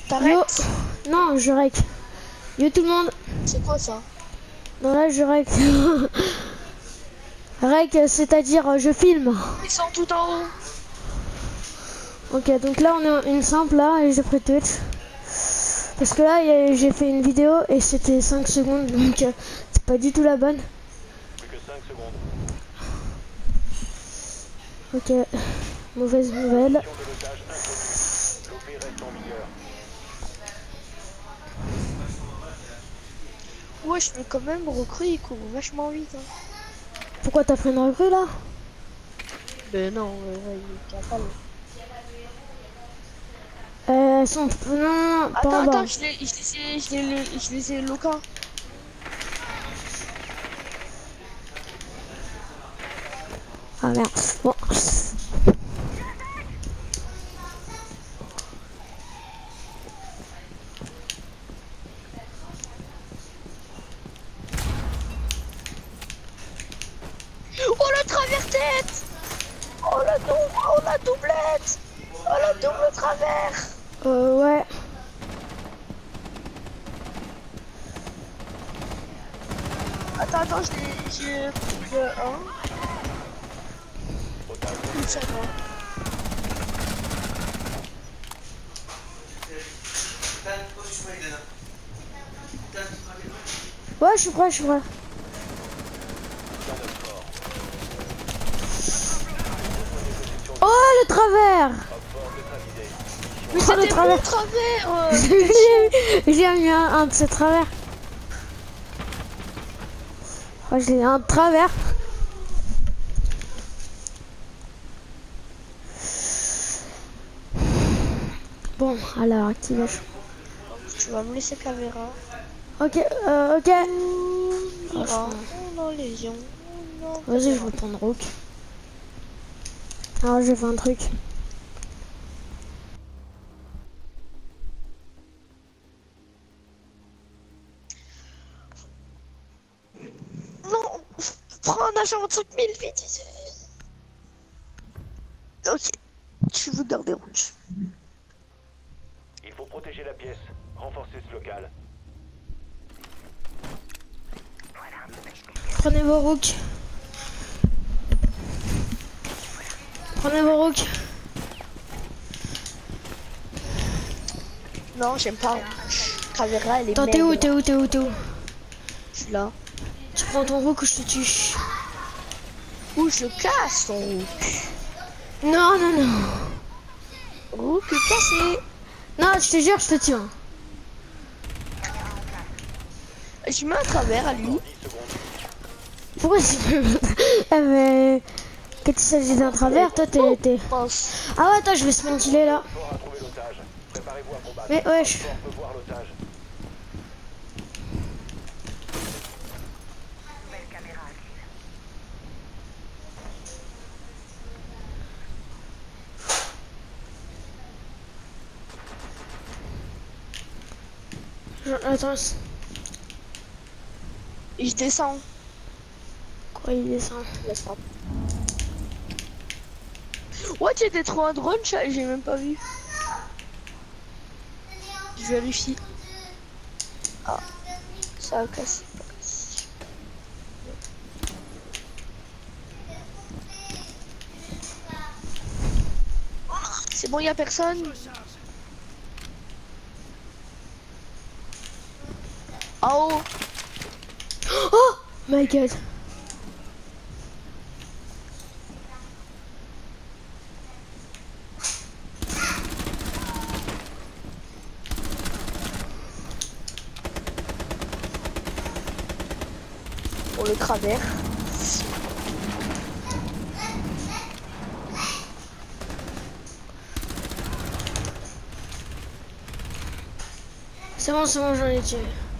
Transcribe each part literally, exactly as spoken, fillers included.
T'arrêtes? Non, je rec. Yo tout le monde. C'est quoi ça? Non, là, je rec. Rec, c'est-à-dire euh, je filme. Ils sont tout en haut. Ok, donc là, on est en une simple, là, et j'ai pris Twitch. Parce que là, j'ai fait une vidéo et c'était cinq secondes, donc euh, c'est pas du tout la bonne. Plus que cinq secondes. Ok, mauvaise nouvelle. Mission de l'otage inconnue. L'O P reste en vigueur. Wesh, mais quand même, recrue, il court vachement vite. Hein. Pourquoi t'as pris une recrue là? Ben non, euh, il est capable. Euh, elles sont... Non, non, pas Attends, en bas. attends, je les, je les ai, je les, je les ai locaux. Ah merde, bon. Oh la travers-tête! Oh la double, oh la doublette! Oh la double travers! Euh, ouais. Attends, attends, je l'ai, j'ai pris le un. Une ça va. Ouais, je suis prêt, je suis prêt. Oh, le travers! Mais c'est le travers. travers euh... J'ai mis un, un de ces travers. Oh, j'ai un travers. Bon, alors, activation. Tu vas me laisser caméra. Ok, euh, ok. Oh, non, lésion. Vas-y, je vais prendre Rook. Alors, je vais faire un truc. Non, prends un agent vingt-cinq mille vite. Ok, tu veux garder rouge. Il faut protéger la pièce. Renforcer ce local. Prenez vos Rook. Prenez vos Rook. Non, j'aime pas. Travera, elle est Attends, t'es où, maigre. t'es où, t'es où, t'es où? Je suis là. Tu prends ton Rook ou je te tue? Ouh, je le casse ton Rook. Non, non, non. Rook cassé. Non, je te jure, je te tue. Je mets un travers à lui. Pourquoi c'est... Ah mais... Quand il s'agit d'un travers, toi t'es... t'es- Pense. Ah ouais, attends, je vais se ventiler là. Fort à trouver l'otage. Préparez-vous à combattre. Mais wesh. Fort peut voir l'otage. Je- Attends, c'est- Et je descends. quoi il descend? Laisse pas. Ouais, tu étais trop un drone, j'ai j'ai même pas vu. Je vérifie. Ah, ça a cassé. C'est bon, y a personne. En haut. Oh my god. Pour le travers. C'est bon, c'est bon, j'en ai tué.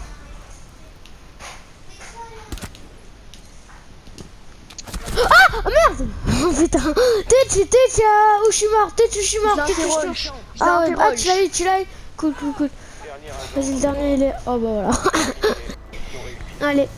Ah oh, merde. Oh putain. T'es, t'es, t'es, où je suis mort. T'es, je suis mort. T'es, je suis mort. Je Ah ouais, ah, l'interroge. tu l'as eu, tu l'as eu. Cool, cool, cool. Dernier agent. Vas-y, le dernier, il est... Oh bah voilà. Mission réussie. Allez.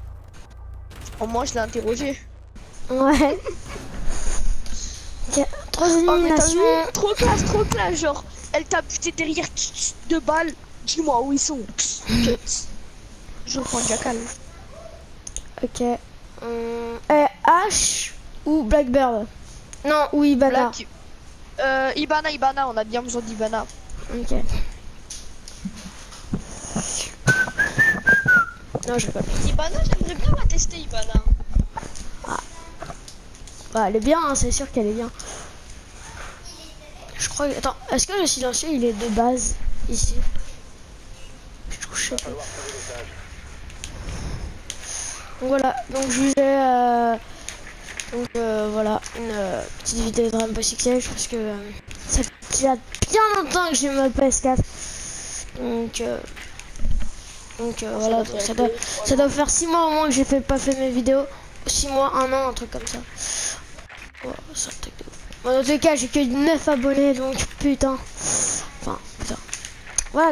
Au moins, je l'ai interrogé. Ouais. Ok, trois Oh, mais t'as éliminations. vu? Trop classe, trop classe, genre, elle t'a buté derrière tch, tch, deux balles. Dis-moi où ils sont. Tch, tch. Je prends Jackal. Ok. Hum, eh, H ou Blackbird? Non, ou Ibana. Black. Euh, Ibana, Ibana, on a bien besoin d'Ibana. Ok. Non, je vais pas. Ibana, j'aimerais bien la tester, Ibana. Bah, elle est bien, hein, c'est sûr qu'elle est bien. Je crois que... Attends, est-ce que le silencieux, il est de base, ici? Je sais pas. Donc voilà, donc je vous ai... Euh... Donc euh, voilà, une euh, petite vidéo de Rainbow Six Siege, parce que euh, ça fait déjà bien longtemps que j'ai ma P S quatre. Donc... Euh... Donc euh, voilà, donc ça, doit, ça doit faire six mois au moins que j'ai fait, pas fait mes vidéos. six mois, un an, un truc comme ça. Oh, ça truc de ouf. Bon, dans tous les cas, j'ai que neuf abonnés, donc putain. Enfin, putain. Voilà.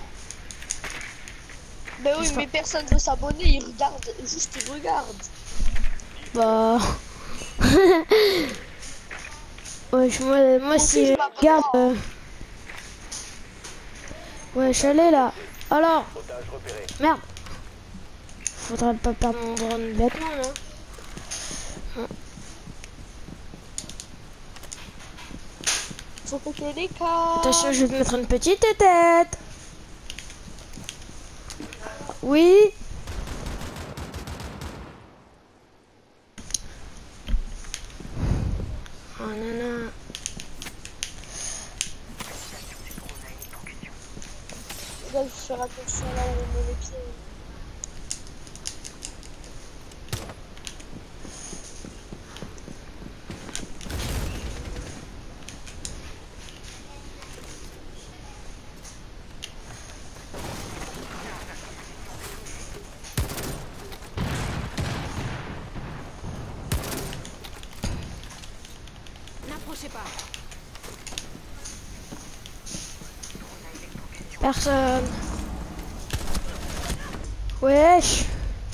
Mais oui, mais personne veut s'abonner, ils regardent, juste ils regardent. Bah... ouais, je, moi, moi si je regarde... Euh... Ouais, je suis allé là. Alors... Merde. Faudrait pas perdre mon drone bêtement, non? Faut péter les cas. Attention, je vais te mettre une petite tête. Oui. Oh nana. Là, il faut faire attention là où on met les pieds. N'approchez pas. Personne. Wesh.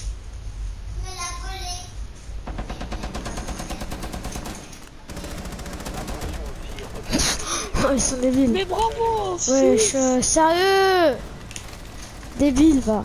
Oh, ils sont débiles. Mais bravo. Wesh, euh, sérieux. Débile, va.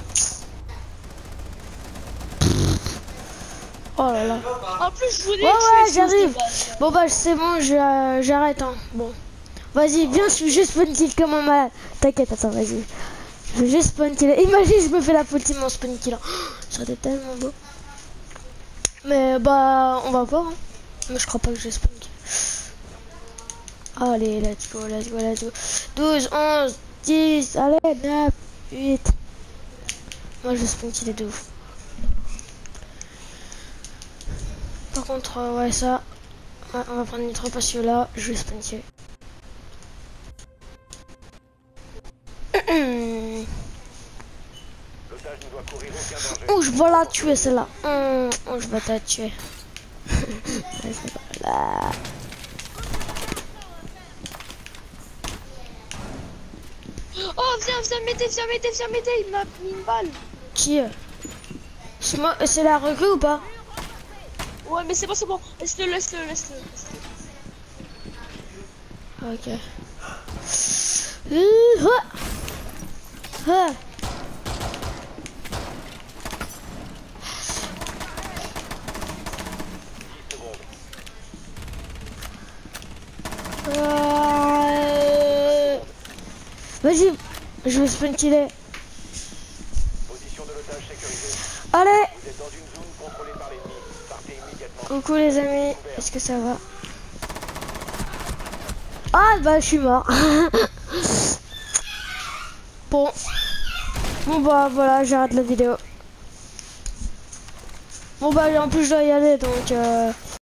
Oh là là. En plus, je voulais Ouais, que ouais, j'arrive. Bon, bah, c'est bon, je- euh, j'arrête. Hein. Bon. Vas-y, viens, je suis juste spawn kill comme un malade. T'inquiète, attends, vas-y. Je vais juste spawn kill. Imagine, je me fais la faute team en spawn kill. Oh, ça aurait été tellement beau. Mais bah, on va voir. Hein. Mais je crois pas que je vais spawn kill. Allez, let's go, let's go, let's go. douze, onze, dix, allez, neuf, huit. Moi, je vais spawn killer de ouf. Par contre, euh, ouais, ça. Ouais, on va prendre nitro parce que là, je vais spawn kill. Oh, je vais la tuer celle-là. Oh, oh, je vais la tuer. Voilà. Oh, viens, viens m'aider, viens m'aider, viens m'aider. Il m'a mis une balle. Qui euh, C'est moi, c'est la recrue ou pas? Ouais, mais c'est bon, c'est bon. Laisse-le, laisse-le, laisse-le. Laisse Ok. Euh, ah. Ah. Euh... Vas-y, je vais spawn killer. Position de l'otage sécurisée. Allez. Vous êtes dans une zone contrôlée par l'ennemi. Partez immédiatement. Coucou les amis, est-ce que ça va? Ah bah je suis mort. Bon. Bon bah voilà, j'arrête la vidéo. Bon bah en plus je dois y aller donc euh...